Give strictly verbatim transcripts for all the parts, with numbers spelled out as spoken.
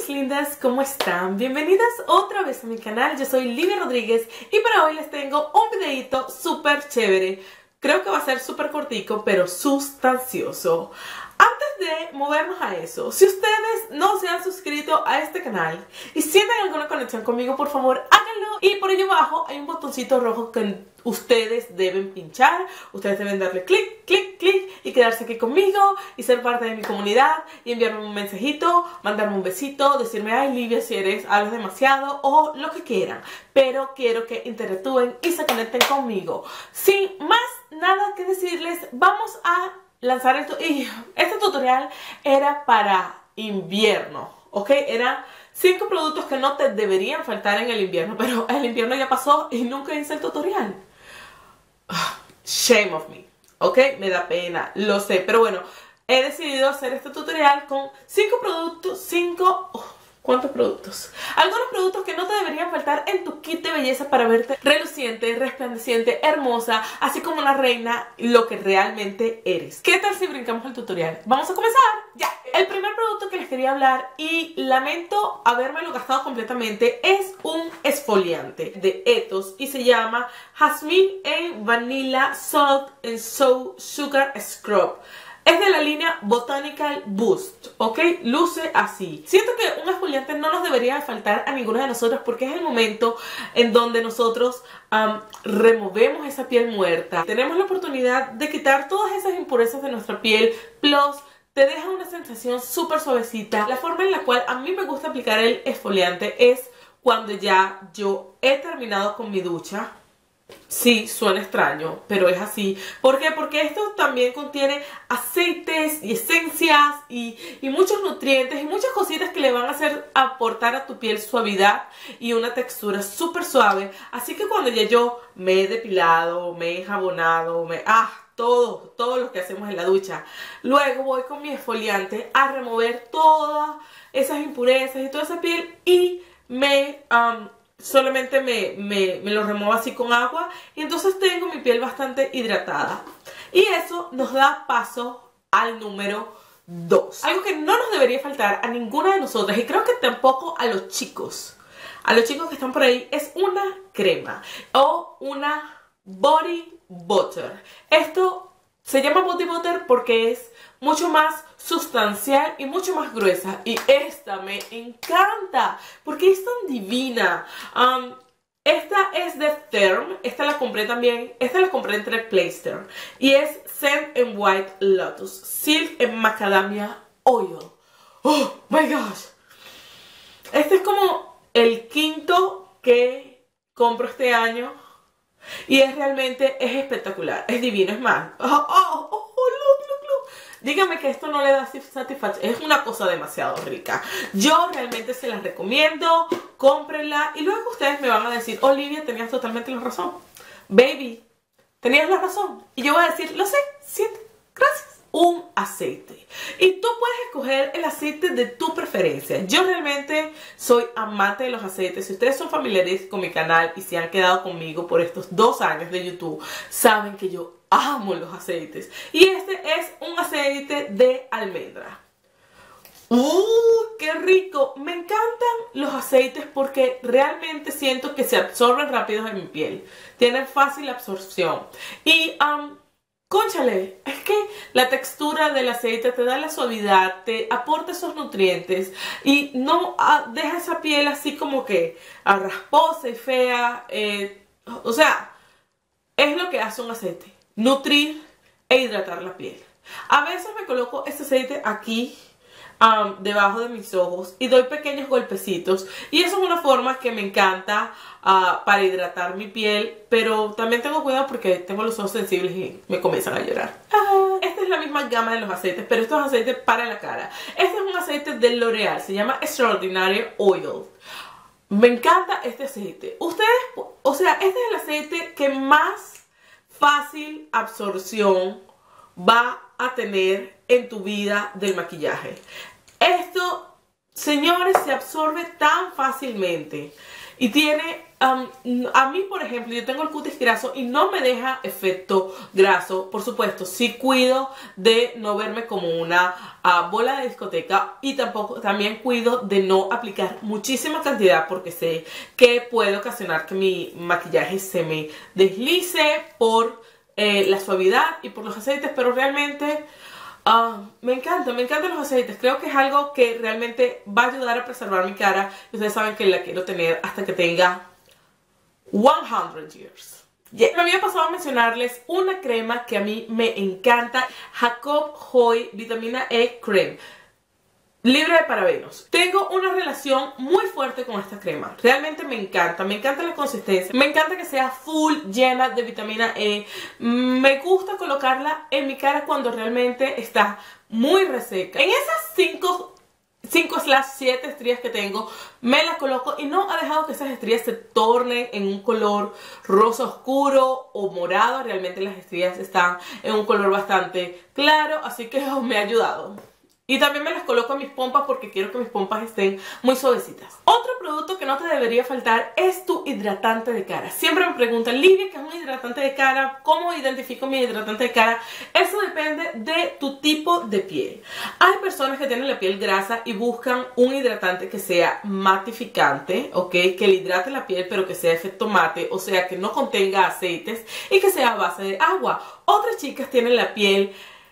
mis lindas, ¿cómo están? Bienvenidas otra vez a mi canal. Yo soy Livia Rodríguez y para hoy les tengo un videito súper chévere. Creo que va a ser súper cortico, pero sustancioso. Antes de movernos a eso, si ustedes no se han suscrito a este canal y sienten alguna conexión conmigo, por favor háganlo. Y por ello abajo hay un botoncito rojo que ustedes deben pinchar. Ustedes deben darle clic, clic, clic y quedarse aquí conmigo y ser parte de mi comunidad y enviarme un mensajito, mandarme un besito, decirme ay Livia si eres, hablas demasiado o lo que quieran. Pero quiero que interactúen y se conecten conmigo. Sin más nada que decirles, vamos a lanzar esto. Y este tutorial era para invierno, ¿ok? Eran cinco productos que no te deberían faltar en el invierno, pero el invierno ya pasó y nunca hice el tutorial. Shame of me, ¿ok? Me da pena, lo sé, pero bueno, he decidido hacer este tutorial con cinco productos, cinco... Oh, ¿cuántos productos? Algunos productos que no te deberían faltar en tu kit de belleza para verte reluciente, resplandeciente, hermosa, así como una reina, lo que realmente eres. ¿Qué tal si brincamos el tutorial? ¿Vamos a comenzar? ¡Ya! El primer producto que les quería hablar, y lamento habérmelo gastado completamente, es un exfoliante de Ethos y se llama Jasmine and Vanilla Salt and So Sugar Scrub. Es de la línea Botanical Boost, ¿ok? Luce así. Siento que un exfoliante no nos debería faltar a ninguno de nosotros porque es el momento en donde nosotros um, removemos esa piel muerta. Tenemos la oportunidad de quitar todas esas impurezas de nuestra piel, plus te deja una sensación súper suavecita. La forma en la cual a mí me gusta aplicar el exfoliante es cuando ya yo he terminado con mi ducha. Sí, suena extraño, pero es así. ¿Por qué? Porque esto también contiene aceites y esencias y, y muchos nutrientes y muchas cositas que le van a hacer aportar a tu piel suavidad y una textura súper suave. Así que cuando ya yo me he depilado, me he jabonado, me... ¡ah! Todo, todo lo que hacemos en la ducha. Luego voy con mi exfoliante a remover todas esas impurezas y toda esa piel y me... Um, solamente me, me, me lo remuevo así con agua y entonces tengo mi piel bastante hidratada. Y eso nos da paso al número dos. Algo que no nos debería faltar a ninguna de nosotras, y creo que tampoco a los chicos, a los chicos que están por ahí, es una crema o una body butter. Esto se llama body butter porque es mucho más sustancial y mucho más gruesa. Y esta me encanta porque es tan divina. Um, esta es de Therm. Esta la compré también. Esta la compré en Trek Playster. Y es Scent and White Lotus Silk and Macadamia Oil. Oh my gosh. Este es como el quinto que compro este año. Y es realmente, es espectacular. Es divino, es más. Oh, oh, oh, oh, look, look, look. Dígame que esto no le da satisfacción. Es una cosa demasiado rica. Yo realmente se las recomiendo. Cómprenla. Y luego ustedes me van a decir, Olivia, tenías totalmente la razón. Baby, tenías la razón. Y yo voy a decir, lo sé, siete, gracias. Un aceite. Y tú puedes escoger el aceite de tu preferencia. Yo realmente soy amante de los aceites. Si ustedes son familiares con mi canal y se han quedado conmigo por estos dos años de YouTube, saben que yo amo los aceites. Y este es un aceite de almendra. ¡Uh! ¡Qué rico! Me encantan los aceites porque realmente siento que se absorben rápido en mi piel. Tienen fácil absorción. Y... Um, cónchale, es que la textura del aceite te da la suavidad, te aporta esos nutrientes y no ah, deja esa piel así como que ah, rasposa y fea. Eh, o sea, es lo que hace un aceite, nutrir e hidratar la piel. A veces me coloco este aceite aquí, um, debajo de mis ojos y doy pequeños golpecitos. Y eso es una forma que me encanta uh, para hidratar mi piel. Pero también tengo cuidado porque tengo los ojos sensibles y me comienzan a llorar. Ah, esta es la misma gama de los aceites, pero esto es aceite para la cara. Este es un aceite de L'Oreal, se llama Extraordinary Oil. Me encanta este aceite. Ustedes, o sea, este es el aceite que más fácil absorción va a tener en tu vida del maquillaje. Esto, señores, se absorbe tan fácilmente y tiene um, a mí, por ejemplo, yo tengo el cutis graso y no me deja efecto graso. Por supuesto, sí cuido de no verme como una uh, bola de discoteca, y tampoco también cuido de no aplicar muchísima cantidad, porque sé que puede ocasionar que mi maquillaje se me deslice por eh, la suavidad y por los aceites, pero realmente Uh, me encanta, me encantan los aceites. Creo que es algo que realmente va a ayudar a preservar mi cara. Y ustedes saben que la quiero tener hasta que tenga cien years. Yeah. Me había pasado a mencionarles una crema que a mí me encanta. Jacob Hoy Vitamina E Cream, libre de parabenos. Tengo una relación muy fuerte con esta crema. Realmente me encanta. Me encanta la consistencia. Me encanta que sea full llena de vitamina E. Me gusta colocarla en mi cara cuando realmente está muy reseca. En esas cinco slash siete estrías que tengo, me las coloco y no ha dejado que esas estrías se tornen en un color rosa oscuro o morado. Realmente las estrías están en un color bastante claro, así que oh, me ha ayudado. Y también me las coloco en mis pompas porque quiero que mis pompas estén muy suavecitas. Otro producto que no te debería faltar es tu hidratante de cara. Siempre me preguntan, Livia, ¿qué es un hidratante de cara? ¿Cómo identifico mi hidratante de cara? Eso depende de tu tipo de piel. Hay personas que tienen la piel grasa y buscan un hidratante que sea matificante, ¿ok? Que le hidrate la piel pero que sea efecto mate, o sea, que no contenga aceites y que sea a base de agua. Otras chicas tienen la piel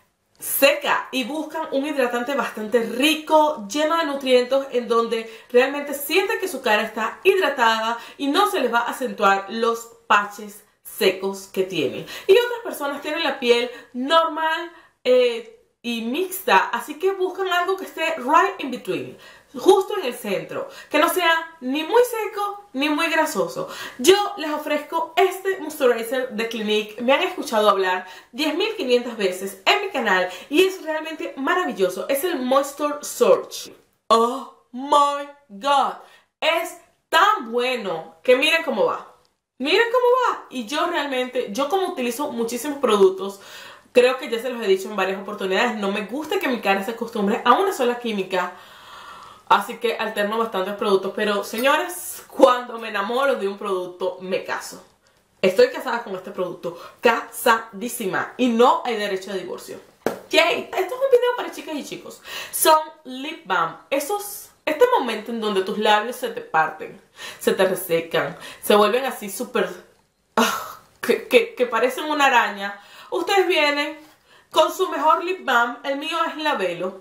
seca y buscan un hidratante bastante rico, lleno de nutrientes, en donde realmente sienten que su cara está hidratada y no se les va a acentuar los parches secos que tienen. Y otras personas tienen la piel normal eh, y mixta, así que buscan algo que esté right in between, justo en el centro, que no sea ni muy seco ni muy grasoso. Yo les ofrezco este moisturizer de Clinique. Me han escuchado hablar diez mil quinientas veces en mi canal y es realmente maravilloso. Es el Moisture Surge. Oh my god, es tan bueno que miren cómo va. Miren cómo va. Y yo realmente, yo como utilizo muchísimos productos, creo que ya se los he dicho en varias oportunidades, no me gusta que mi cara se acostumbre a una sola química. Así que alterno bastantes productos. Pero señores, cuando me enamoro de un producto, me caso. Estoy casada con este producto. Casadísima. Y no hay derecho de divorcio. Yay. Esto es un video para chicas y chicos. Son lip balm. Esos, este momento en donde tus labios se te parten, se te resecan, se vuelven así súper uh, que, que, que parecen una araña. Ustedes vienen con su mejor lip balm. El mío es Labello.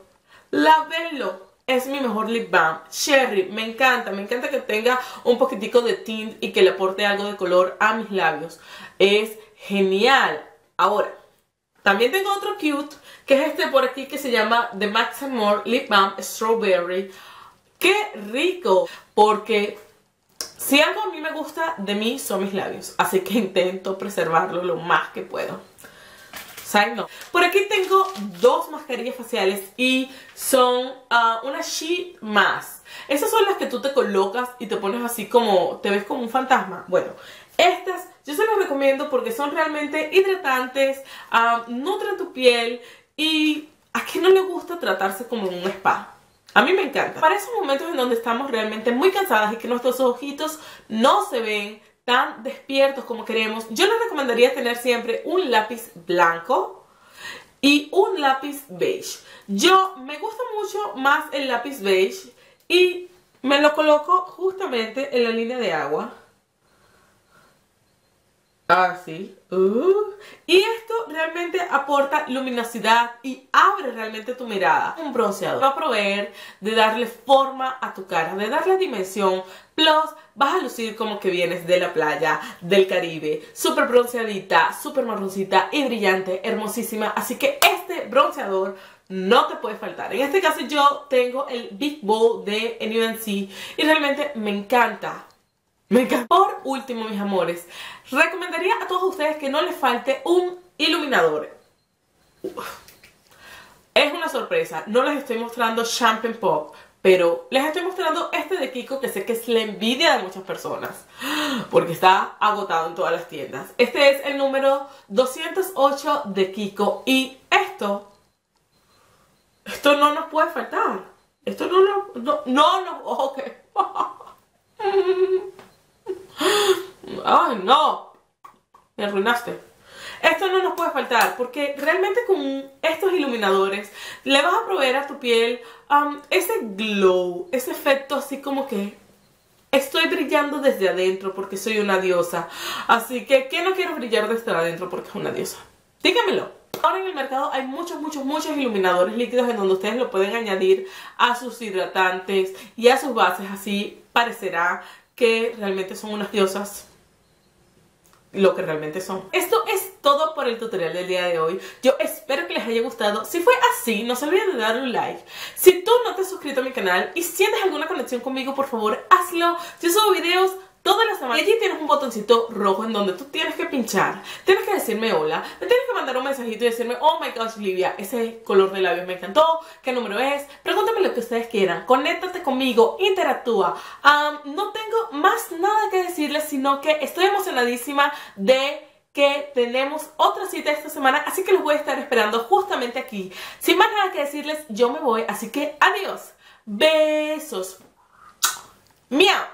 Labello es mi mejor lip balm. Cherry, me encanta, me encanta que tenga un poquitico de tint y que le aporte algo de color a mis labios. Es genial. Ahora, también tengo otro cute, que es este por aquí, que se llama The Max and More Lip Balm Strawberry. ¡Qué rico! Porque si algo a mí me gusta de mí son mis labios, así que intento preservarlo lo más que puedo. No. Por aquí tengo dos mascarillas faciales y son uh, una sheet mask. Esas son las que tú te colocas y te pones así como, te ves como un fantasma. Bueno, estas yo se las recomiendo porque son realmente hidratantes, uh, nutren tu piel y a quien no le gusta tratarse como en un spa. A mí me encanta. Para esos momentos en donde estamos realmente muy cansadas y que nuestros ojitos no se ven tan despiertos como queremos, yo les recomendaría tener siempre un lápiz blanco y un lápiz beige. Yo me gusta mucho más el lápiz beige y me lo coloco justamente en la línea de agua. Así. Uh. Y esto realmente aporta luminosidad y abre realmente tu mirada. Un bronceador va a proveer de darle forma a tu cara, de darle dimensión. Plus, vas a lucir como que vienes de la playa, del Caribe. Súper bronceadita, súper marroncita y brillante, hermosísima. Así que este bronceador no te puede faltar. En este caso yo tengo el Big Bold de N U N C y realmente me encanta. Me encanta. Por último, mis amores, recomendaría a todos ustedes que no les falte un iluminador. Uf. Es una sorpresa, no les estoy mostrando Champagne Pop, pero les estoy mostrando este de Kiko, que sé que es la envidia de muchas personas porque está agotado en todas las tiendas. Este es el número doscientos ocho de Kiko y esto, esto no nos puede faltar. Esto no nos, no, no nos, ok. ¡Ay, no! Me arruinaste. Esto no nos puede faltar porque realmente con estos iluminadores le vas a proveer a tu piel um, ese glow, ese efecto así como que estoy brillando desde adentro porque soy una diosa. Así que, ¿quién no quiere brillar desde adentro porque es una diosa? Dígamelo. Ahora en el mercado hay muchos, muchos, muchos iluminadores líquidos en donde ustedes lo pueden añadir a sus hidratantes y a sus bases. Así parecerá que realmente son unas diosas, lo que realmente son. Esto es todo por el tutorial del día de hoy. Yo espero que les haya gustado. Si fue así, no se olviden de darle un like. Si tú no te has suscrito a mi canal y sientes alguna conexión conmigo, por favor, hazlo. Yo subo videos todas las semanas y allí tienes un botoncito rojo en donde tú tienes que pinchar. Tienes que decirme hola, me tienes que mandar un mensajito y decirme: oh my gosh, Livia, ese color de labios me encantó, qué número es, pregúntame lo que ustedes quieran, conéctate conmigo, interactúa. Um, no tengo más nada que decirles, sino que estoy emocionadísima de que tenemos otra cita esta semana, así que los voy a estar esperando justamente aquí. Sin más nada que decirles, yo me voy, así que adiós, besos, miau.